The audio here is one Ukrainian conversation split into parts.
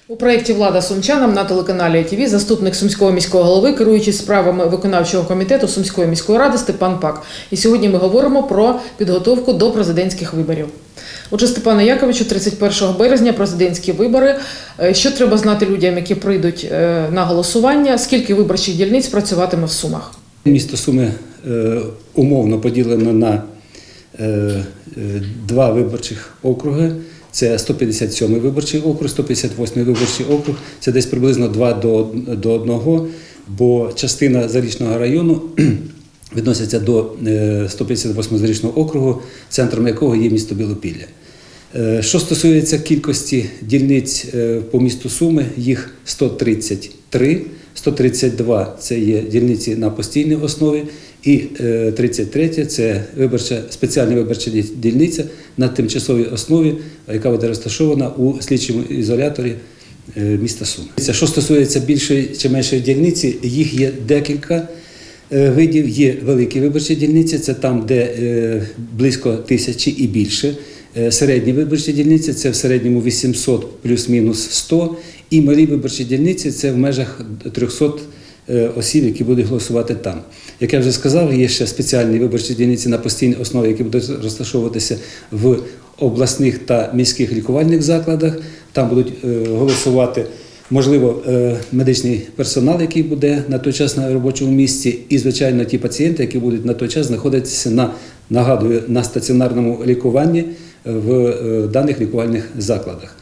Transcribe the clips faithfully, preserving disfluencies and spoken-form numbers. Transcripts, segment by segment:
У проєкті «Влада сумчанам» на телеканалі ай ті ві заступник Сумського міського голови, керуючий справами виконавчого комітету Сумської міської ради Степан Пак. І сьогодні ми говоримо про підготовку до президентських виборів. Отже, Степане Яковичу, тридцять першого березня президентські вибори. Що треба знати людям, які прийдуть на голосування? Скільки виборчих дільниць працюватиме в Сумах? Місто Суми умовно поділено на два виборчих округи. Це сто п'ятдесят сьомий виборчий округ, сто п'ятдесят восьмий виборчий округ. Це десь приблизно два до одного, бо частина Зарічного району відноситься до сто п'ятдесят восьмого Зарічного округу, центром якого є місто Білопілля. Що стосується кількості дільниць по місту Суми, їх сто тридцять три, сто тридцять два – це є дільниці на постійній основі, і тридцять три – це виборча, спеціальна виборча дільниця на тимчасовій основі, яка буде розташована у слідчому ізоляторі міста Суми. Що стосується більшої чи меншої дільниці, їх є декілька видів. Є великі виборчі дільниці, це там, де близько тисячі і більше. Середні виборчі дільниці – це в середньому вісімсот плюс-мінус сто. І малі виборчі дільниці – це в межах трьохсот осіб, які будуть голосувати там. Як я вже сказав, є ще спеціальні виборчі дільниці на постійній основі, які будуть розташовуватися в обласних та міських лікувальних закладах. Там будуть голосувати, можливо, медичний персонал, який буде на той час на робочому місці, і, звичайно, ті пацієнти, які будуть на той час знаходитися на, нагадую, на стаціонарному лікуванні в даних лікувальних закладах.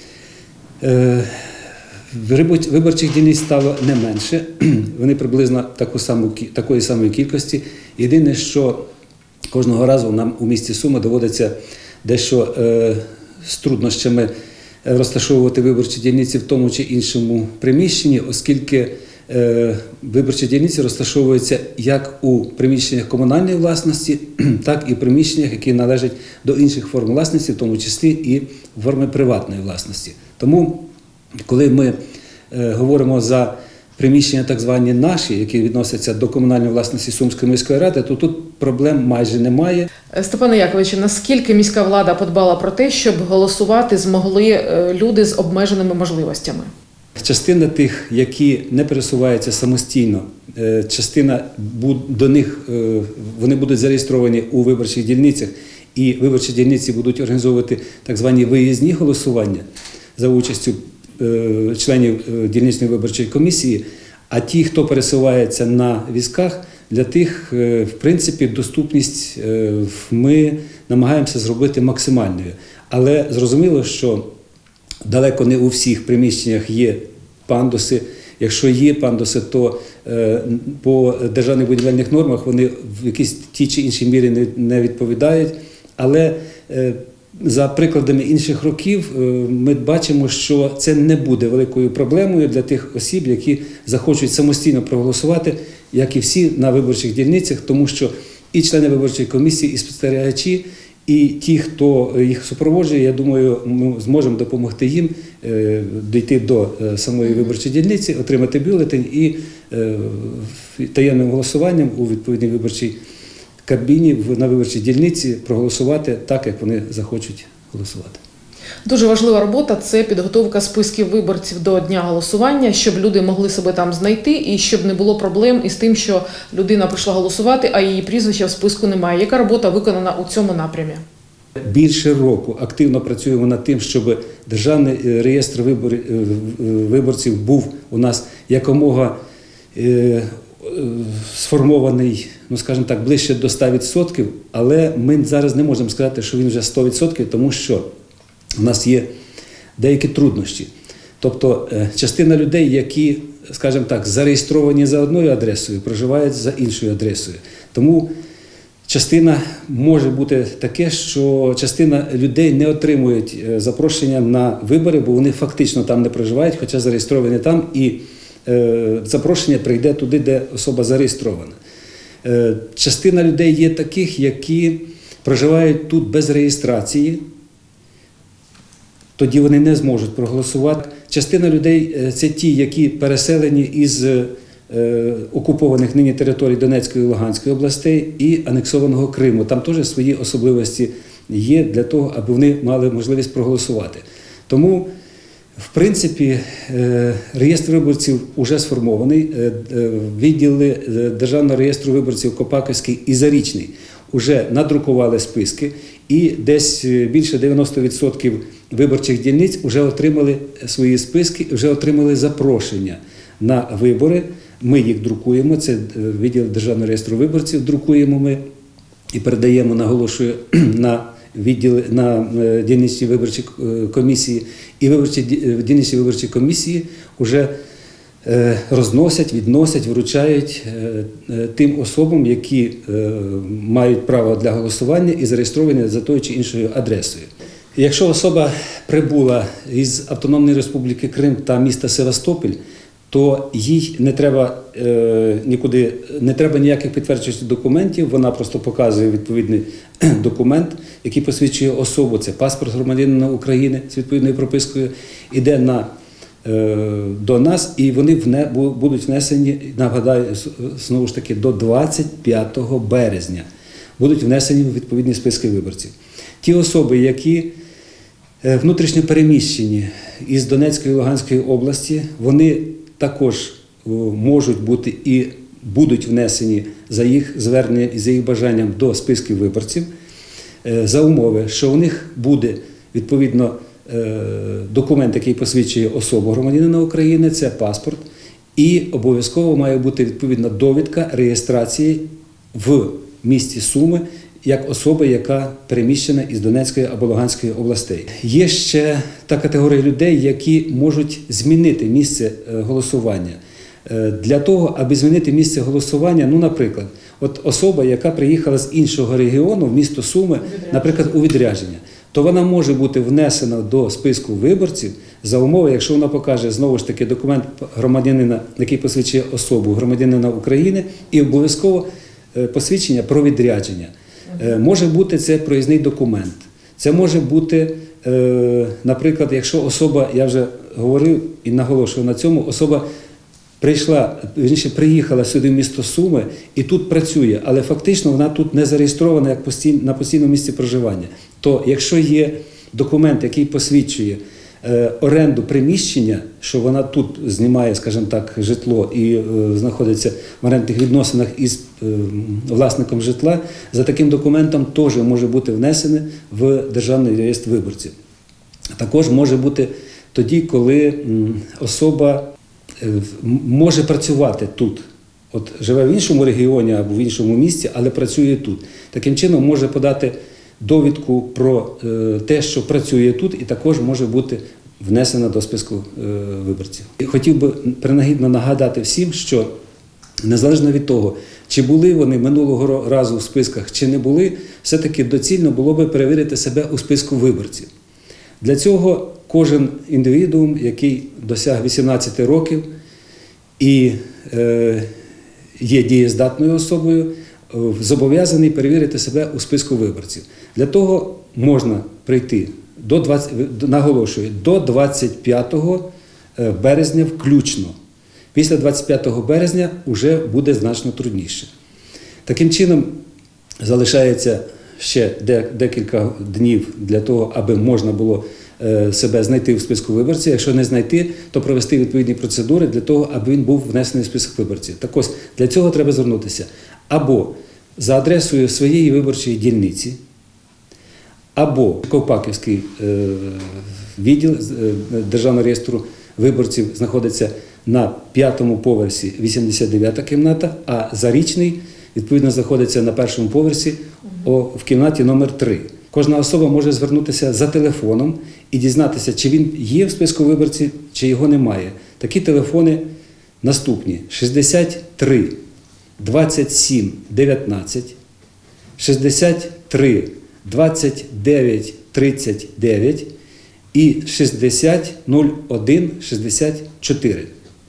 Виборчих дільниць стало не менше, вони приблизно таку саму, такої самої кількості. Єдине, що кожного разу нам у місті Суми доводиться дещо е, з труднощами розташовувати виборчі дільниці в тому чи іншому приміщенні, оскільки е, виборчі дільниці розташовуються як у приміщеннях комунальної власності, так і в приміщеннях, які належать до інших форм власності, в тому числі і форми приватної власності. Тому, коли ми е, говоримо за приміщення так звані наші, які відносяться до комунальної власності Сумської міської ради, то тут проблем майже немає. Степане Яковичу, наскільки міська влада подбала про те, щоб голосувати змогли люди з обмеженими можливостями? Частина тих, які не пересуваються самостійно, частина до них, вони будуть зареєстровані у виборчих дільницях, і виборчі дільниці будуть організовувати так звані виїзні голосування за участю членів дільничної виборчої комісії, а ті, хто пересувається на візках, для тих, в принципі, доступність ми намагаємося зробити максимальною. Але зрозуміло, що далеко не у всіх приміщеннях є пандуси. Якщо є пандуси, то по державних будівельних нормах вони в якійсь тій чи іншій мірі не відповідають. Але за прикладами інших років ми бачимо, що це не буде великою проблемою для тих осіб, які захочуть самостійно проголосувати, як і всі на виборчих дільницях, тому що і члени виборчої комісії, і спостерігачі, і ті, хто їх супроводжує, я думаю, ми зможемо допомогти їм дійти до самої виборчої дільниці, отримати бюлетень і таємним голосуванням у відповідній виборчій кабіні на виборчій дільниці проголосувати так, як вони захочуть голосувати. Дуже важлива робота – це підготовка списків виборців до дня голосування, щоб люди могли себе там знайти і щоб не було проблем із тим, що людина прийшла голосувати, а її прізвища в списку немає. Яка робота виконана у цьому напрямі? Більше року активно працюємо над тим, щоб державний реєстр виборців був у нас якомога сформований, ну скажімо так, ближче до ста відсотків, але ми зараз не можемо сказати, що він вже сто відсотків, тому що у нас є деякі труднощі. Тобто частина людей, які, скажімо так, зареєстровані за одною адресою, проживають за іншою адресою. Тому частина може бути таке, що частина людей не отримують запрошення на вибори, бо вони фактично там не проживають, хоча зареєстровані там, і запрошення прийде туди, де особа зареєстрована. Частина людей є таких, які проживають тут без реєстрації, тоді вони не зможуть проголосувати. Частина людей – це ті, які переселені із окупованих нині територій Донецької і Луганської областей і анексованого Криму. Там теж свої особливості є для того, аби вони мали можливість проголосувати. Тому В принципі, реєстр виборців вже сформований. Відділи Державного реєстру виборців Копаківський і Зарічний вже надрукували списки, і десь більше дев'яносто відсотків виборчих дільниць вже отримали свої списки, вже отримали запрошення на вибори. Ми їх друкуємо, це відділ Державного реєстру виборців, друкуємо ми і передаємо, наголошую, на відділи, на дільничні виборчі комісії. І виборчі, дільничні виборчі комісії вже розносять, відносять, вручають тим особам, які мають право для голосування і зареєстровані за тою чи іншою адресою. Якщо особа прибула із Автономної Республіки Крим та міста Севастополь, то їй не треба е, нікуди, не треба ніяких підтверджуючих документів, вона просто показує відповідний документ, який посвідчує особу, це паспорт громадянина України з відповідною пропискою, іде на, е, до нас, і вони вне, будуть внесені, нагадаю, знову ж таки, до двадцять п'ятого березня будуть внесені в відповідні списки виборців. Ті особи, які внутрішньо переміщені із Донецької і Луганської області, вони також можуть бути і будуть внесені за їх зверненням і за їх бажанням до списків виборців, за умови, що у них буде відповідно документ, який посвідчує особу громадянина України, це паспорт, і обов'язково має бути відповідна довідка реєстрації в місті Суми як особа, яка переміщена із Донецької або Луганської областей. Є ще та категорія людей, які можуть змінити місце голосування. Для того, аби змінити місце голосування, ну, наприклад, от особа, яка приїхала з іншого регіону в місто Суми, наприклад, у відрядження, то вона може бути внесена до списку виборців за умови, якщо вона покаже, знову ж таки, документ громадянина, який посвідчує особу громадянина України, і обов'язково посвідчення про відрядження. Може бути це проїзний документ. Це може бути, наприклад, якщо особа, я вже говорив і наголошую на цьому, особа прийшла, вірніше, приїхала сюди в місто Суми і тут працює, але фактично вона тут не зареєстрована як постій, на постійному місці проживання. То якщо є документ, який посвідчує оренду приміщення, що вона тут знімає, скажімо так, житло і е, знаходиться в орендних відносинах із е, власником житла, за таким документом теж може бути внесене в Державний реєстр виборців. Також може бути тоді, коли м, особа е, може працювати тут. От живе в іншому регіоні або в іншому місті, але працює тут. Таким чином може подати довідку про е, те, що працює тут, і також може бути внесена до списку е, виборців. І хотів би принагідно нагадати всім, що незалежно від того, чи були вони минулого разу в списках, чи не були, все-таки доцільно було би перевірити себе у списку виборців. Для цього кожен індивідуум, який досяг вісімнадцяти років і е, є дієздатною особою, зобов'язаний перевірити себе у списку виборців. Для того можна прийти, до двадцять, наголошую, до двадцять п'ятого березня включно. Після двадцять п'ятого березня вже буде значно трудніше. Таким чином, залишається ще декілька днів для того, аби можна було себе знайти в списку виборців. Якщо не знайти, то провести відповідні процедури для того, аби він був внесений в список виборців. Так ось, для цього треба звернутися або за адресою своєї виборчої дільниці, або Ковпаківський відділ Державного реєстру виборців знаходиться на п'ятому поверсі, вісімдесят дев'ята кімната, а Зарічний, відповідно, знаходиться на першому поверсі в кімнаті номер три. Кожна особа може звернутися за телефоном і дізнатися, чи він є в списку виборців, чи його немає. Такі телефони наступні: шістдесят три двадцять сім дев'ятнадцять, шістдесят три двадцять дев'ять тридцять дев'ять і шістдесят нуль один шістдесят чотири.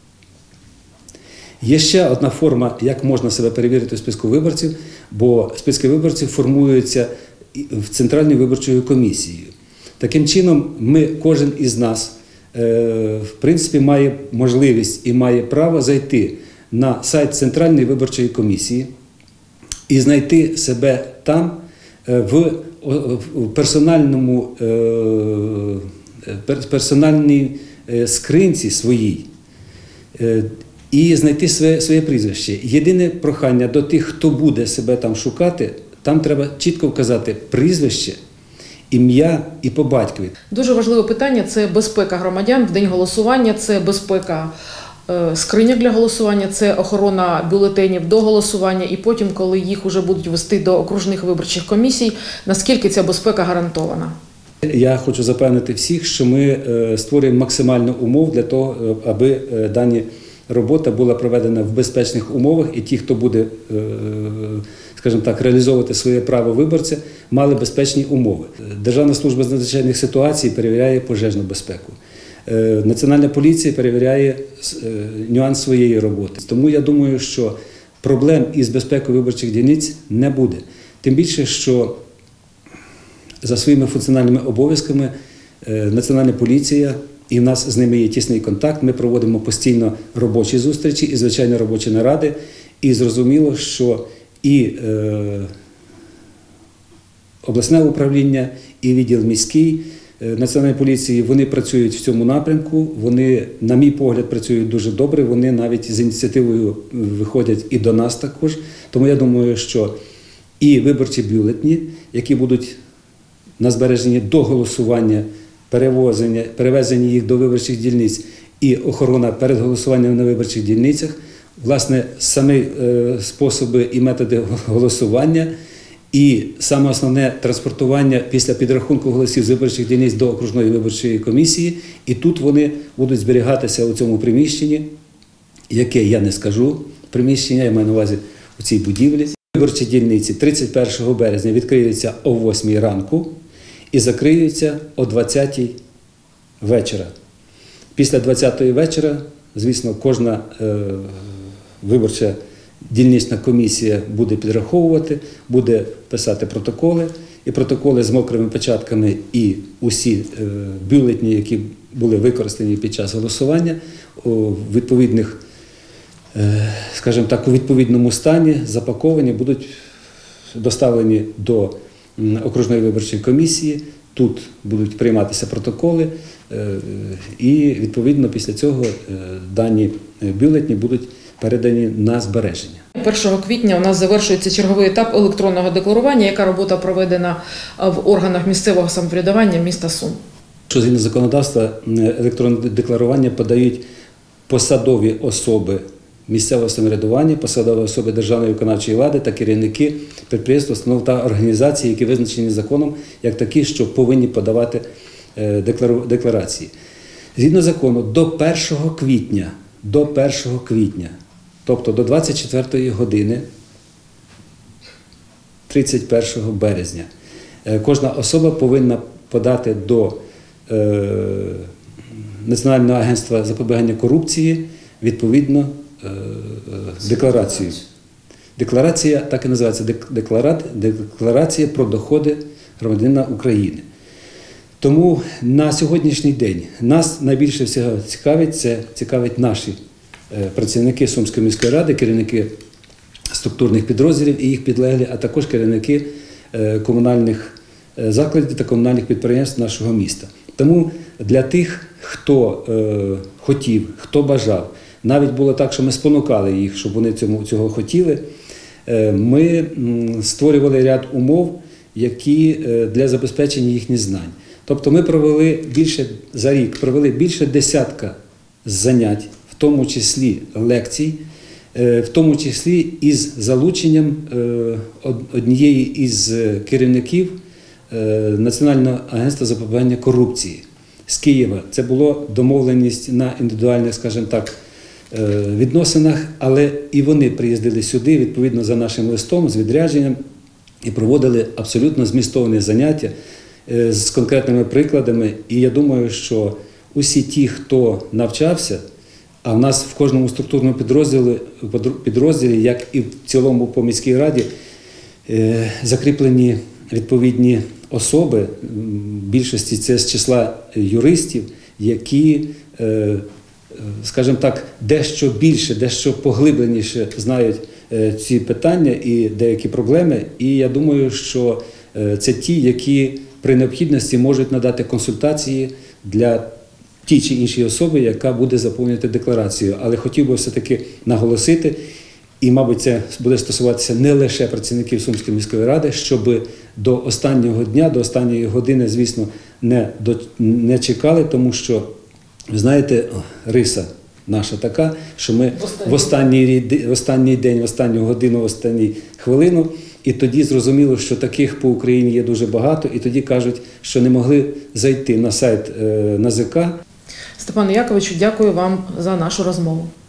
Є ще одна форма, як можна себе перевірити в списку виборців, бо списки виборців формуються в Центральною виборчою комісією. Таким чином, ми, кожен із нас, в принципі, має можливість і має право зайти на сайт Центральної виборчої комісії і знайти себе там в персональному, персональній е, скринці своїй е, і знайти своє, своє прізвище. Єдине прохання до тих, хто буде себе там шукати, там треба чітко вказати прізвище, ім'я і по батькові. Дуже важливе питання – це безпека громадян в день голосування, це безпека е, скриньок для голосування, це охорона бюлетенів до голосування і потім, коли їх вже будуть вести до окружних виборчих комісій, наскільки ця безпека гарантована? Я хочу запевнити всіх, що ми е, створюємо максимальну умов для того, аби е, дані робота була проведена в безпечних умовах, і ті, хто буде, е, скажімо так, реалізовувати своє право виборця, мали безпечні умови. Державна служба з надзвичайних ситуацій перевіряє пожежну безпеку. Е, Національна поліція перевіряє е, нюанс своєї роботи. Тому я думаю, що проблем із безпекою виборчих дільниць не буде. Тим більше, що за своїми функціональними обов'язками Національна поліція, і в нас з ними є тісний контакт, ми проводимо постійно робочі зустрічі і, звичайно, робочі наради. І зрозуміло, що і е, обласне управління, і відділ міський Національної поліції, вони працюють в цьому напрямку, вони, на мій погляд, працюють дуже добре, вони навіть з ініціативою виходять і до нас також. Тому я думаю, що і виборчі бюлетні, які будуть на збереженні до голосування, перевозення, перевезення їх до виборчих дільниць і охорона перед голосуванням на виборчих дільницях, власне, самі е, способи і методи голосування, і саме основне транспортування після підрахунку голосів з виборчих дільниць до окружної виборчої комісії, і тут вони будуть зберігатися у цьому приміщенні, яке я не скажу, приміщення, я маю на увазі у цій будівлі. Виборчі дільниці тридцять першого березня відкриються о восьмій ранку і закриються о двадцятій вечора. Після двадцятої вечора, звісно, кожна е, виборча дільнична комісія буде підраховувати, буде писати протоколи, і протоколи з мокрими печатками і усі е, бюлетні, які були використані під час голосування, у відповідних, е, скажімо так, у відповідному стані запаковані, будуть доставлені до окружної виборчої комісії, тут будуть прийматися протоколи, і відповідно після цього дані бюлетні будуть передані на збереження. першого квітня у нас завершується черговий етап електронного декларування, яка робота проведена в органах місцевого самоврядування міста Сум. Що згідно законодавства, електронне декларування подають посадові особи місцевого самоврядування, посадові особи державної виконавчої влади та керівники підприємств, установ та організацій, які визначені законом як такі, що повинні подавати декларації. Згідно закону, до першого квітня, до першого квітня, тобто до двадцять четвертої години тридцять першого березня, кожна особа повинна подати до Національного агентства запобігання корупції відповідно декларацію. Декларація так і називається «Декларація про доходи громадянина України». Тому на сьогоднішній день нас найбільше всього цікавить, це цікавить наші працівники Сумської міської ради, керівники структурних підрозділів і їх підлеглі, а також керівники комунальних закладів та комунальних підприємств нашого міста. Тому для тих, хто е, хотів, хто бажав, навіть було так, що ми спонукали їх, щоб вони цьому, цього хотіли, е, ми м, створювали ряд умов, які е, для забезпечення їхніх знань. Тобто ми провели більше, за рік провели більше десятка занять, в тому числі лекцій, е, в тому числі із залученням е, однієї із керівників Національного агентства запобігання корупції з Києва. Це було домовленість на індивідуальних, скажімо так, відносинах, але і вони приїздили сюди, відповідно за нашим листом, з відрядженням, і проводили абсолютно змістовні заняття з конкретними прикладами. І я думаю, що усі ті, хто навчався, а в нас в кожному структурному підрозділі, підрозділі як і в цілому по міській раді, закріплені відповідні особи, в більшості це з числа юристів, які, скажімо так, дещо більше, дещо поглибленіше знають ці питання і деякі проблеми. І я думаю, що це ті, які при необхідності можуть надати консультації для тій чи іншій особі, яка буде заповнювати декларацію. Але хотів би все-таки наголосити, і, мабуть, це буде стосуватися не лише працівників Сумської міської ради, щоб до останнього дня, до останньої години, звісно, не, до, не чекали, тому що, ви знаєте, риса наша така, що ми в останній, в останній день, в останню годину, в останню хвилину, і тоді зрозуміло, що таких по Україні є дуже багато, і тоді кажуть, що не могли зайти на сайт НАЗК. Степане Яковичу, дякую вам за нашу розмову.